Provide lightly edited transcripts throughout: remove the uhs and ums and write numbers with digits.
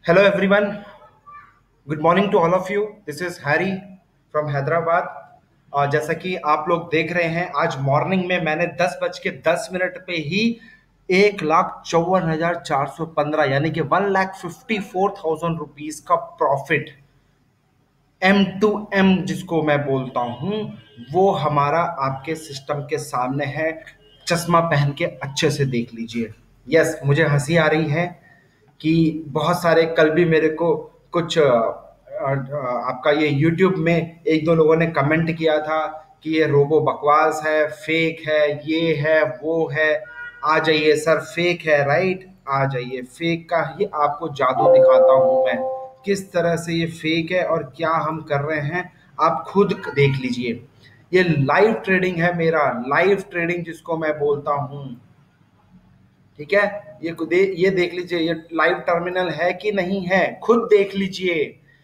Hello everyone. Good morning to all of you. This is Harry from Hyderabad. और जैसा कि आप लोग देख रहे हैं, आज मॉर्निंग में मैंने 10:10 पे ही 1,54,415 यानी कि 1,54,000 रुपीज का प्रॉफिट M2M जिसको मैं बोलता हूं, वो हमारा आपके सिस्टम के सामने है। चश्मा पहन के अच्छे से देख लीजिए। यस, मुझे हंसी आ रही है कि बहुत सारे कल भी मेरे को कुछ आपका ये YouTube में एक दो लोगों ने कमेंट किया था कि ये रोबो बकवास है, फेक है, ये है, वो है। आ जाइए सर, फेक है, राइट? आ जाइए, फेक का ही आपको जादू दिखाता हूं मैं, किस तरह से ये फेक है और क्या हम कर रहे हैं। आप खुद देख लीजिए। ये लाइव ट्रेडिंग है, मेरा लाइव ट्रेडिंग जिसको मैं बोलता हूं। ठीक है, ये देख लीजिए, ये लाइव टर्मिनल है कि नहीं है, खुद देख लीजिए।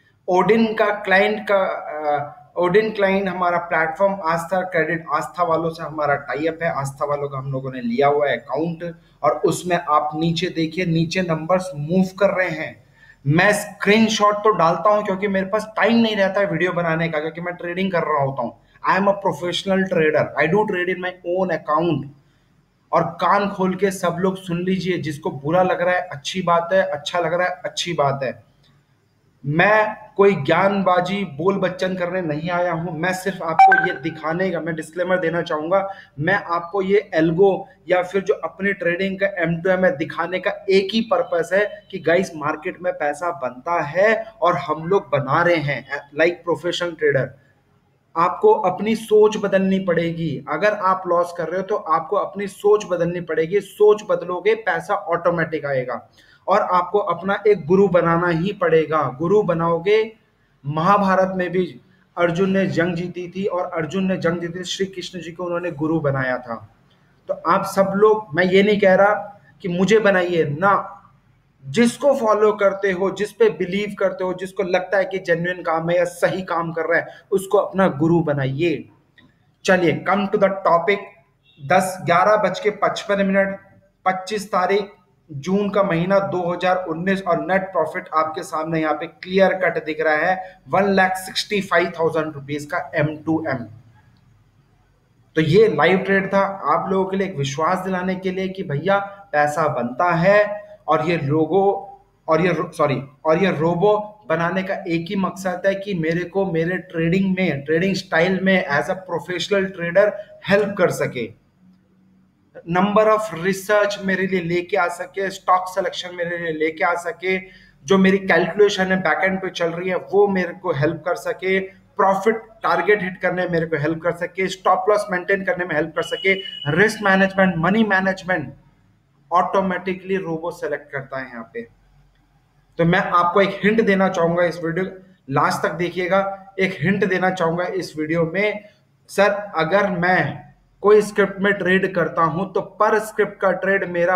ओडिन क्लाइंट हमारा प्लेटफॉर्म आस्था क्रेडिट, आस्था वालों से हमारा टाई अप है। आस्था वालों का हम लोगों ने लिया हुआ है अकाउंट, और उसमें आप नीचे देखिए, नीचे नंबर्स मूव कर रहे हैं। मैं स्क्रीनशॉट तो डालता हूं क्योंकि मेरे पास टाइम नहीं रहता है वीडियो बनाने का, क्योंकि मैं ट्रेडिंग कर रहा होता हूं। I am a professional trader, I do trade in my own account. और कान खोल के सब लोग सुन लीजिए, जिसको बुरा लग रहा है अच्छी बात है, अच्छा लग रहा है अच्छी बात है। मैं कोई ज्ञानबाजी बोल बच्चन करने नहीं आया हूं, मैं सिर्फ आपको ये दिखाने का, मैं डिस्क्लेमर देना चाहूंगा, मैं आपको ये एल्गो या फिर जो अपनी ट्रेडिंग का M2M है दिखाने का एक ही पर्पस है कि गाइस मार्केट में पैसा बनता है और हम लोग बना रहे हैं लाइक प्रोफेशनल ट्रेडर। आपको अपनी सोच बदलनी पड़ेगी। अगर आप लॉस कर रहे हो तो आपको अपनी सोच बदलनी पड़ेगी। सोच बदलोगे, पैसा ऑटोमेटिक आएगा। और आपको अपना एक गुरु बनाना ही पड़ेगा। गुरु बनाओगे। महाभारत में भी अर्जुन ने जंग जीती थी, और अर्जुन ने जंग जीती थी, श्री कृष्ण जी को उन्होंने गुरु बनाया था। तो आप सब लोग, मैं ये नहीं कह रहा कि मुझे बनाइए ना, जिसको फॉलो करते हो, जिस पे बिलीव करते हो, जिसको लगता है कि जेन्युइन काम है या सही काम कर रहा है, उसको अपना गुरु बनाइए। चलिए, कम टू द टॉपिक। 11:55, 25 तारीख जून का महीना 2019, और नेट प्रॉफिट आपके सामने यहाँ पे क्लियर कट दिख रहा है, 1,65,000 रुपीज का M2M। तो ये लाइव ट्रेड था आप लोगों के लिए, एक विश्वास दिलाने के लिए कि भैया पैसा बनता है। और ये लोगो और ये रोबो बनाने का एक ही मकसद है कि मेरे को मेरे ट्रेडिंग में, ट्रेडिंग स्टाइल में as a professional trader help कर सके, नंबर ऑफ रिसर्च मेरे लिए लेके आ सके, स्टॉक सिलेक्शन मेरे लिए लेके आ सके, जो मेरी कैलकुलेशन है बैकएंड पे चल रही है वो मेरे को हेल्प कर सके, प्रॉफिट टारगेट हिट करने में मेरे को हेल्प कर सके, स्टॉप लॉस मेंटेन करने में हेल्प कर सके, risk management, money management automatically robo select करता है यहाँ पे। तो मैं आपको एक हिंट देना चाहूंगा इस वीडियो, लास्ट तक देखिएगा। एक हिंट देना चाहूंगा इस वीडियो में। सर, अगर मैं कोई स्क्रिप्ट में ट्रेड करता हूं तो पर स्क्रिप्ट का ट्रेड मेरा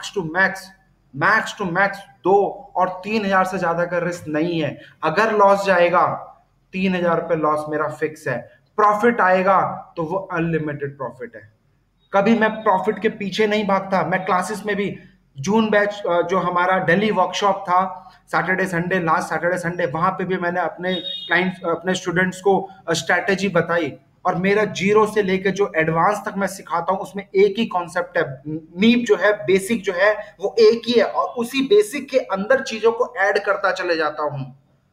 मैक्स टू मैक्स 2 और 3 हजार से ज्यादा का रिस्क नहीं है। अगर लॉस जाएगा, 3 हजार रुपये लॉस मेरा फिक्स है। प्रॉफिट आएगा तो वो अनलिमिटेड प्रॉफिट है। कभी मैं प्रॉफिट के पीछे नहीं भागता। मैं क्लासेस में भी, जून बैच जो हमारा दिल्ली वर्कशॉप था, Saturday Sunday, last Saturday Sunday, वहां पे भी मैंने अपने क्लाइंट, अपने स्टूडेंट्स को स्ट्रैटेजी बताई। और मेरा जीरो से लेकर जो एडवांस तक मैं सिखाता हूं, उसमें एक ही कॉन्सेप्ट है। नींव जो है, बेसिक जो है, वो एक ही है, और उसी बेसिक के अंदर चीजों को ऐड करता चले जाता हूं।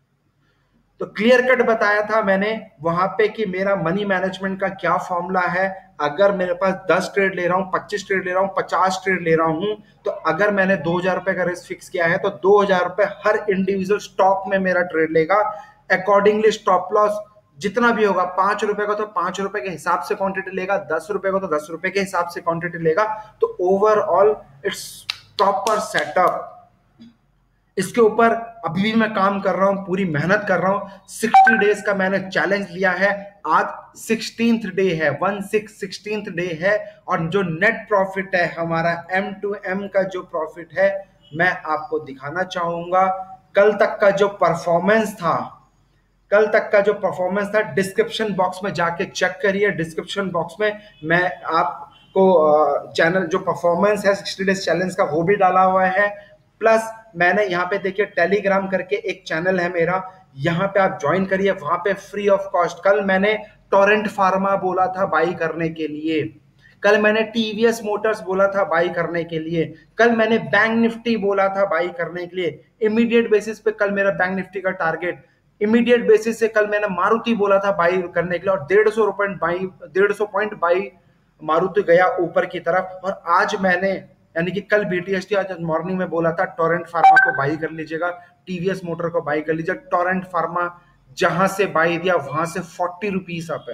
तो क्लियर कट बताया था मैंने वहां पे कि मेरा मनी मैनेजमेंट का क्या फॉर्मूला है। अगर मेरे पास 10 ट्रेड ले रहा हूं, 25 ट्रेड ले रहा हूं, 50 ट्रेड ले रहा हूं, तो अगर मैंने 2,000 रुपए का रिस्क फिक्स किया है तो 2,000 रुपए हर इंडिविजुअल स्टॉक में मेरा ट्रेड लेगा। अकॉर्डिंगली स्टॉप लॉस जितना भी होगा, 5 रुपए का तो 5 रुपए के हिसाब से क्वांटिटी लेगा, 10 रुपए का तो 10 रुपए के हिसाब से क्वांटिटी लेगा। तो ओवरऑल इट्स प्रॉपर सेटअप। इसके ऊपर अभी भी मैं काम कर रहा हूं, पूरी मेहनत कर रहा हूं। 60 डेज का मैंने चैलेंज लिया है। आज 16th डे है, 16th डे है। और जो नेट प्रॉफिट है हमारा M2M का, जो प्रॉफिट है, मैं आपको दिखाना चाहूंगा। कल तक का जो परफॉर्मेंस था, डिस्क्रिप्शन बॉक्स में जाके चेक करिए। डिस्क्रिप्शन बॉक्स में मैं आपको चैनल जो परफॉर्मेंस है 60 डेज चैलेंज का, वो भी डाला हुआ है। प्लस मैंने यहाँ पे देखिए टेलीग्राम करके एक चैनल है मेरा, यहाँ पे आप ज्वाइन करिए, वहां पे फ्री ऑफ कॉस्ट। कल मैंने टोरेंट फार्मा बोला था बाई करने के लिए, कल मैंने टीवीएस मोटर्स बोला था बाई करने के लिए, कल मैंने बैंक निफ्टी बोला था बाई करने के लिए इमीडिएट बेसिस पे। कल मेरा बैंक निफ्टी का टारगेट इमीडिएट बेसिस से, कल मैंने मारुति बोला था बाई करने के लिए, और 150 बाई मारुति गया ऊपर की तरफ। और आज मैंने, यानी कि कल बीटीएसटी, आज मॉर्निंग में बोला था टोरेंट फार्मा को बाई कर लीजिएगा, टीवीएस मोटर को बाई कर लीजिएगा। टोरेंट फार्मा जहां से बाई दिया वहां से 40 रुपीज अप है।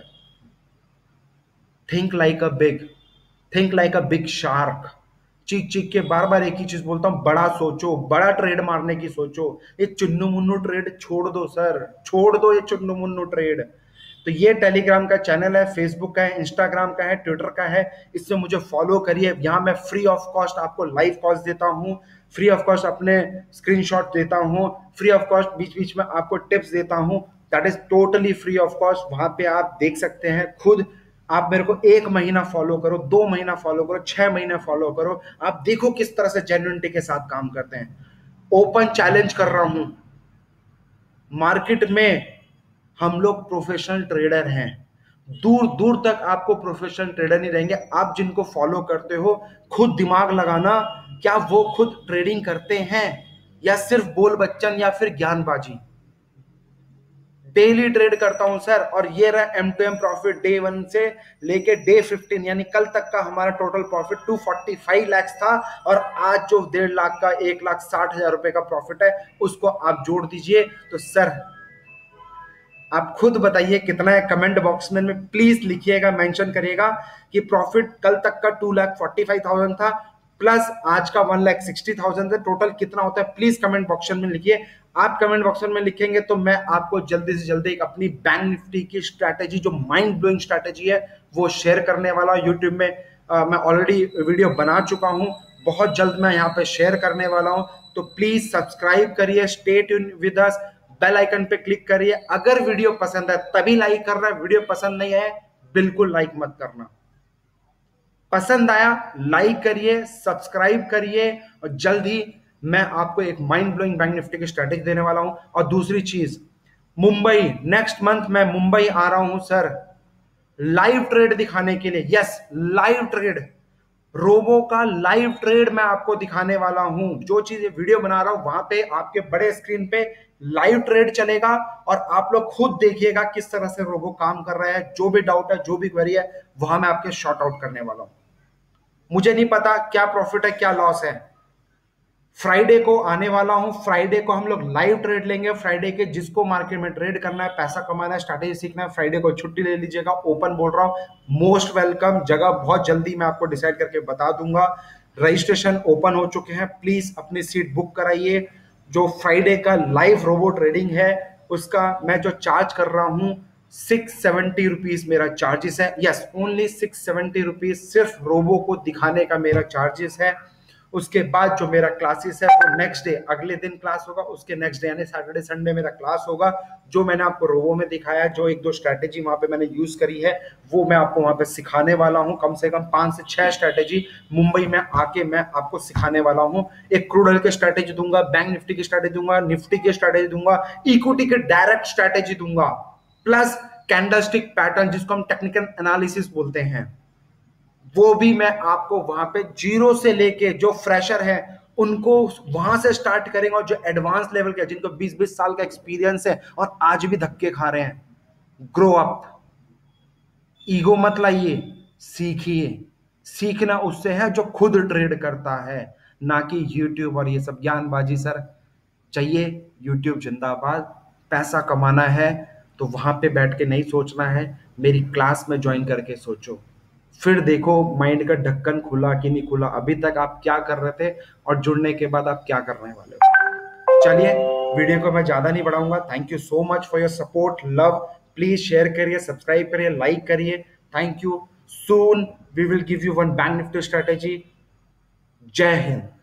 Think like a big, think like a big shark. चीख चीख के बार बार एक ही चीज बोलता हूं, बड़ा सोचो, बड़ा ट्रेड मारने की सोचो। ये चुन्नू मुन्नू ट्रेड छोड़ दो सर, छोड़ दो ये चुन्नू मुन्नू ट्रेड। तो ये टेलीग्राम का चैनल है, फेसबुक का है, इंस्टाग्राम का है, ट्विटर का है, इससे मुझे फॉलो करिए। यहाँ मैं फ्री ऑफ कॉस्ट आपको लाइव कॉल्स देता हूँ, फ्री ऑफ कॉस्ट अपने स्क्रीनशॉट देता हूँ, फ्री ऑफ कॉस्ट बीच बीच में आपको टिप्स देता हूँ, that is totally free of cost. वहां पे आप देख सकते हैं खुद। आप मेरे को 1 महीना फॉलो करो, 2 महीना फॉलो करो, 6 महीने फॉलो करो, आप देखो किस तरह से जेन्युइनिटी के साथ काम करते हैं। ओपन चैलेंज कर रहा हूं, मार्केट में हम लोग प्रोफेशनल ट्रेडर हैं, दूर दूर तक आपको प्रोफेशनल ट्रेडर नहीं रहेंगे। आप जिनको फॉलो करते हो, खुद दिमाग लगाना, क्या वो खुद ट्रेडिंग करते हैं या सिर्फ बोल बच्चन या फिर ज्ञानबाजी। डेली ट्रेड करता हूं सर, और ये रहा M2M प्रॉफिट डे 1 से लेके डे 15, यानी कल तक का हमारा टोटल प्रॉफिट 245 लाख था, और आज जो 1.5 लाख का 1,60,000 रुपए का प्रॉफिट है उसको आप जोड़ दीजिए। तो सर आप खुद बताइए कितना है, कमेंट बॉक्स में प्लीज लिखिएगा, मेंशन करिएगा कि प्रॉफिट कल तक का 2,45,000 था, प्लस आज का 1,60,000 है, टोटल कितना होता है प्लीज कमेंट बॉक्स में लिखिए। आप कमेंट बॉक्स में लिखेंगे तो मैं आपको जल्दी से जल्दी एक अपनी बैंक निफ्टी की स्ट्रैटेजी, जो माइंड ब्लोइंग स्ट्रैटेजी है, वो शेयर करने वाला हूं। यूट्यूब में मैं ऑलरेडी वीडियो बना चुका हूं, बहुत जल्द मैं यहाँ पे शेयर करने वाला हूं। तो प्लीज सब्सक्राइब करिए, stay tune with us, bell icon पे क्लिक करिए। अगर वीडियो पसंद है तभी लाइक करना, वीडियो पसंद नहीं है बिल्कुल लाइक मत करना। पसंद आया लाइक करिए, सब्सक्राइब करिए, और जल्द ही मैं आपको एक माइंड ब्लोइंग बैंक निफ्टी की स्ट्रैटेजी देने वाला हूं। और दूसरी चीज, मुंबई नेक्स्ट मंथ मैं मुंबई आ रहा हूं सर, लाइव ट्रेड दिखाने के लिए। यस, लाइव ट्रेड, रोबो का लाइव ट्रेड मैं आपको दिखाने वाला हूं। जो चीज वीडियो बना रहा हूं वहां पे आपके बड़े स्क्रीन पे लाइव ट्रेड चलेगा, और आप लोग खुद देखिएगा किस तरह से रोबो काम कर रहा है। जो भी डाउट है, जो भी क्वेरी है, वहां मैं आपके शॉर्ट आउट करने वाला हूं। मुझे नहीं पता क्या प्रॉफिट है क्या लॉस है। फ्राइडे को आने वाला हूं, फ्राइडे को हम लोग लाइव ट्रेड लेंगे। फ्राइडे के जिसको मार्केट में ट्रेड करना है, पैसा कमाना है, स्ट्रैटेजी सीखना है, फ्राइडे को छुट्टी ले लीजिएगा। ओपन बोल रहा हूं, मोस्ट वेलकम। जगह बहुत जल्दी मैं आपको डिसाइड करके बता दूंगा। रजिस्ट्रेशन ओपन हो चुके हैं, प्लीज अपनी सीट बुक कराइए। जो फ्राइडे का लाइव रोबो ट्रेडिंग है उसका मैं जो चार्ज कर रहा हूं 670 रुपीज मेरा चार्जेस है। यस, ओनली 670 रुपीज सिर्फ रोबो को दिखाने का मेरा चार्जेस है। उसके बाद जो मेरा क्लासेस है वो नेक्स्ट डे, अगले दिन क्लास होगा, उसके नेक्स्ट डे यानी सैटरडे संडे मेरा क्लास होगा। जो मैंने आपको रोबो में दिखाया, जो 1-2 स्ट्रैटेजी वहां पे मैंने यूज करी है, वो मैं आपको वहां पे सिखाने वाला हूं। कम से कम 5 से 6 स्ट्रैटेजी मुंबई में आके मैं आपको सिखाने वाला हूं। एक क्रूड ऑयल की स्ट्रैटेजी दूंगा, बैंक निफ्टी की स्ट्रैटेजी दूंगा, निफ्टी की स्ट्रैटेजी दूंगा, इक्विटी की डायरेक्ट स्ट्रैटेजी दूंगा, प्लस कैंडलस्टिक पैटर्न जिसको हम टेक्निकल एनालिसिस बोलते हैं, वो भी मैं आपको वहां पे जीरो से लेके, जो फ्रेशर है उनको वहां से स्टार्ट करेंगे, और जो एडवांस लेवल के जिनको 20-20 साल का एक्सपीरियंस है और आज भी धक्के खा रहे हैं, ग्रो अप, ईगो मत लाइए, सीखिए। सीखना उससे है जो खुद ट्रेड करता है, ना कि यूट्यूब और ये सब ज्ञानबाजी सर चाहिए। यूट्यूब जिंदाबाद। पैसा कमाना है तो वहां पे बैठ के नहीं सोचना है, मेरी क्लास में ज्वाइन करके सोचो, फिर देखो माइंड का ढक्कन खुला कि नहीं खुला, अभी तक आप क्या कर रहे थे और जुड़ने के बाद आप क्या करने वाले हो। चलिए, वीडियो को मैं ज्यादा नहीं बढ़ाऊंगा। Thank you so much for your support, love. Please share करिए, सब्सक्राइब करिए, लाइक करिए। Thank you. Soon we will give you one bank Nifty strategy. जय हिंद।